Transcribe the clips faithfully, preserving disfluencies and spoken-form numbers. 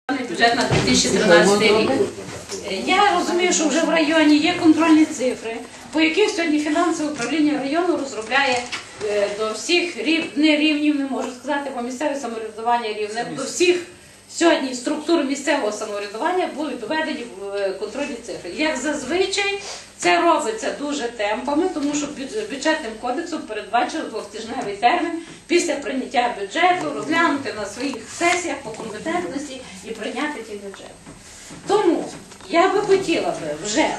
Бюджет на дві тисячі тринадцятий рік. Я розумію, що вже в районі є контрольні цифри, по яких сьогодні фінансове управління району розробляє до всіх рів, не рівнів, не можу сказати, бо місцеве самоврядування рівне, до всіх сьогодні структур місцевого самоврядування будуть доведені в контрольні цифри. Як зазвичай, це робиться дуже темпами, тому що бюджетним кодексом передбачено двохтижневий термін після прийняття бюджету, розглянути на своїх сесіях по компетентності і прийняти ті бюджет. Тому я би хотіла би вже,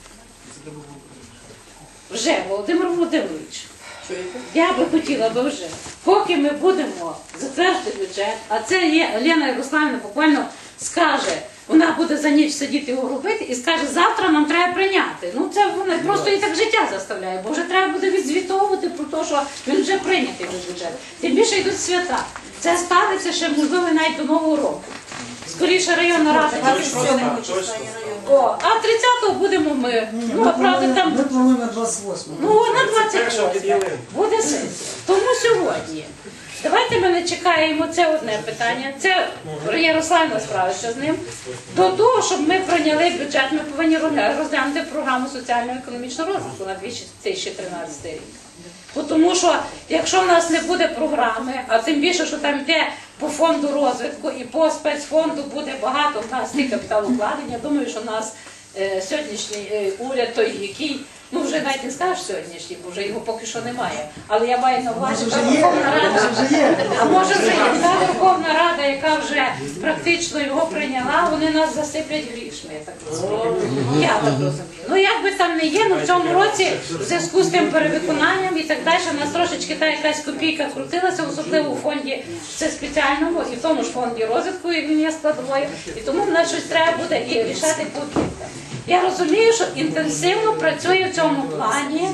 вже, Володимир Володимирович, я би хотіла би вже, поки ми будемо затвердити бюджет, а це є, Лена Ярославівна буквально скаже, вона буде за ніч сидіти його робити і скаже, завтра нам треба прийняти. Ну це вона просто і так життя заставляє, бо вже треба буде відзвітовувати про те, що він вже прийнятий бюджет. Тим більше йдуть свята. Це станеться ще, можливо, навіть до Нового року. Скоріше районна рада. О, а тридцятого будемо ми. Ну, а правда, там... Ми плануємо на двадцять восьмого. Ну, на двадцять восьмого. Буде сесія. Тому сьогодні. Давайте ми не чекаємо, це одне питання. Це Ярославна справиться з ним. До того, щоб ми прийняли бюджет, ми повинні розглянути програму соціально-економічного розвитку на дві тисячі тринадцятий рік. Тому що, якщо в нас не буде програми, а тим більше, що там йде по фонду розвитку і по спецфонду буде багато в нас і капіталовкладення, думаю, що в нас е, сьогоднішній е, уряд, той, який, ну вже навіть не скажеш сьогоднішній, бо вже його поки що немає. Але я маю на увазі, що Верховна Рада, а може вже є та Верховна Рада, яка вже практично його прийняла, вони нас засиплять грішми, я так розумію. Я так розумію. Ну як би там не є, ну в цьому році в зв'язку з тим перевиконанням і так далі, у нас трошечки та якась копійка крутилася, особливо у фонді це спеціальному і в тому ж фонді розвитку, і він є складовою, і тому в нас щось треба буде і рішати по кілька. Я розумію, що інтенсивно працює в цьому плані.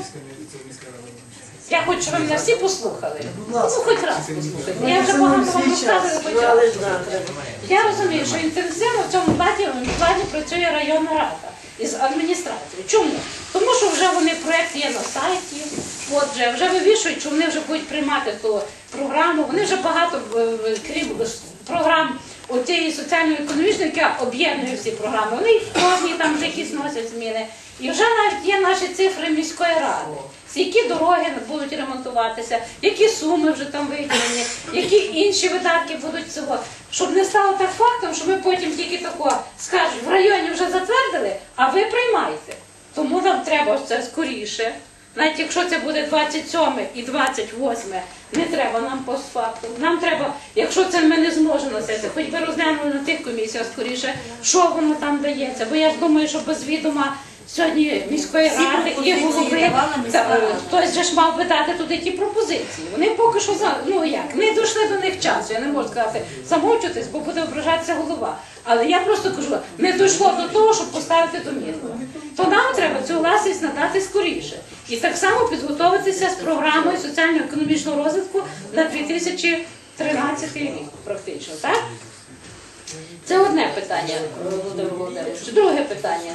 Я хочу, щоб ви мене всі послухали. Ну, хоч раз послухайте. Я вже багато вам розказую, почала. Я розумію, що інтенсивно в цьому плані, плані працює районна рада із адміністрацією. Чому? Тому що вже вони, проєкт є на сайті, отже, вже вивішують, що вони вже будуть приймати ту програму. Вони вже багато, крім програм оцієї соціально-економічної, яка об'єднує всі програми, вони в кожній там вже якісь носять зміни. І вже навіть є наші цифри міської ради, які дороги будуть ремонтуватися, які суми вже там виділені, які інші видатки будуть цього. Щоб не стало так фактом, що ми потім тільки тако скажемо, в районі вже затвердили, а ви приймайте. Тому нам треба це скоріше. Навіть якщо це буде двадцять сьоме і двадцять восьме, не треба нам постфактум. Нам треба, якщо це ми не зможемо на сесії, хоч би розглянули на тих комісіях скоріше, що воно там дається. Бо я ж думаю, що без відома сьогодні міської ради і голови, хтось же ж мав би дати туди ті пропозиції. Вони поки що, ну як, не дійшли до них часу. Я не можу сказати замовчуватись, бо буде ображатися голова. Але я просто кажу, не дійшло до того, щоб поставити домівку. То нам треба цю власність надати скоріше. І так само підготуватися з програмою соціально-економічного розвитку на дві тисячі тринадцятий рік, практично, так? Це одне питання, Володимир Володимирович. Друге питання.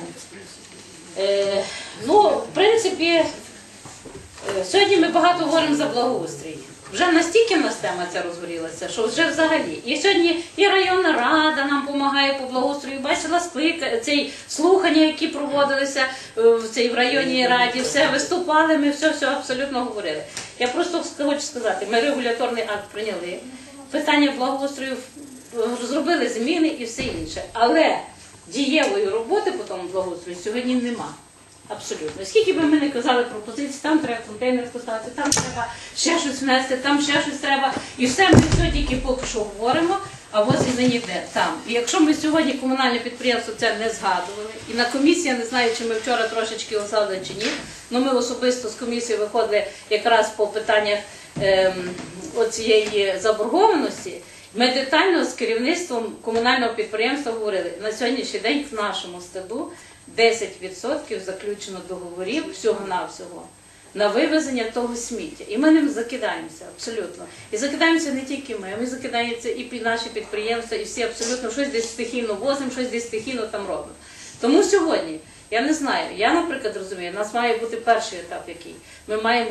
Е, ну, в принципі, е, сьогодні ми багато говоримо за благоустрій. Вже настільки в нас тема ця розгорілася, що вже взагалі. І сьогодні і районна рада нам допомагає по благоустрою, бачила склика, ці слухання, які проводилися в цій в районній раді, все, виступали, ми все-все абсолютно говорили. Я просто хочу сказати, ми регуляторний акт прийняли, питання благоустрою зробили зміни і все інше. Але дієвої роботи по тому благоустрою сьогодні нема. Абсолютно. Скільки би ми не казали пропозиції, там треба контейнер поставити, там треба ще щось внести, там ще щось треба. І все ми все тільки поки що говоримо, а возі не ніде там. І якщо ми сьогодні комунальне підприємство це не згадували, і на комісії, я не знаю, чи ми вчора трошечки згадували чи ні, але ми особисто з комісії виходили якраз по питаннях ем, оцієї заборгованості, ми детально з керівництвом комунального підприємства говорили, на сьогоднішній день в нашому стаду десять відсотків заключено договорів всього-навсього на вивезення того сміття. І ми ним закидаємося, абсолютно. І закидаємося не тільки ми, ми закидаємося і наші підприємства, і всі абсолютно щось десь стихійно возимо, щось десь стихійно там робимо. Тому сьогодні, я не знаю, я, наприклад, розумію, у нас має бути перший етап який. Ми маємо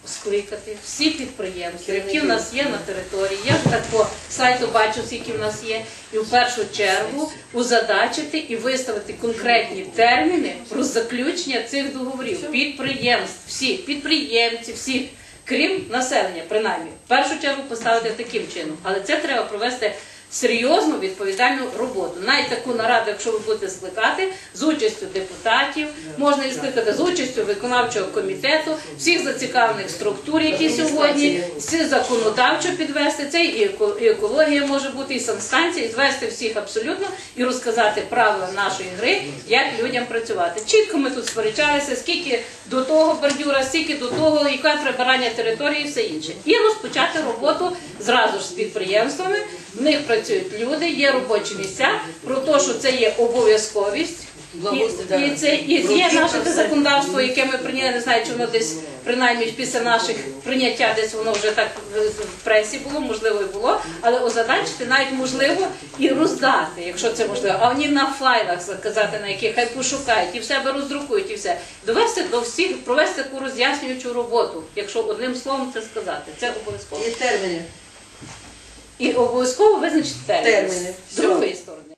скликати всі підприємства, які в нас є на території. Я ж так по сайту бачу, скільки в нас є, і в першу чергу узадачити і виставити конкретні терміни про заключення цих договорів. Підприємств, всіх підприємців, всіх, крім населення, принаймні. В першу чергу поставити таким чином. Але це треба провести серйозну, відповідальну роботу. Навіть таку нараду, якщо ви будете скликати, з участю депутатів, можна і скликати з участю виконавчого комітету, всіх зацікавлених структур, які сьогодні, всі законодавчо підвести, це і еко- і екологія може бути, і санстанція, і звести всіх абсолютно, і розказати правила нашої гри, як людям працювати. Чітко ми тут сперечалися, скільки до того бордюра, скільки до того, яке прибирання території і все інше. І розпочати роботу зразу ж з підприємствами. В них працюють люди, є робочі місця, про те, що це є обов'язковість. І, і це і є наше те законодавство, яке ми прийняли, не знаю, чи воно десь, принаймні після наших прийняття, десь воно вже так в, в пресі було, можливо і було, але озадачити навіть можливо і роздати, якщо це можливо, а вони на файлах заказати, на яких хай пошукають, і в себе роздрукують, і все. Довести до всіх, провести таку роз'яснюючу роботу, якщо одним словом це сказати, це обов'язково. І терміни. І обов'язково визначити терміни. Терміни. З другої сторони.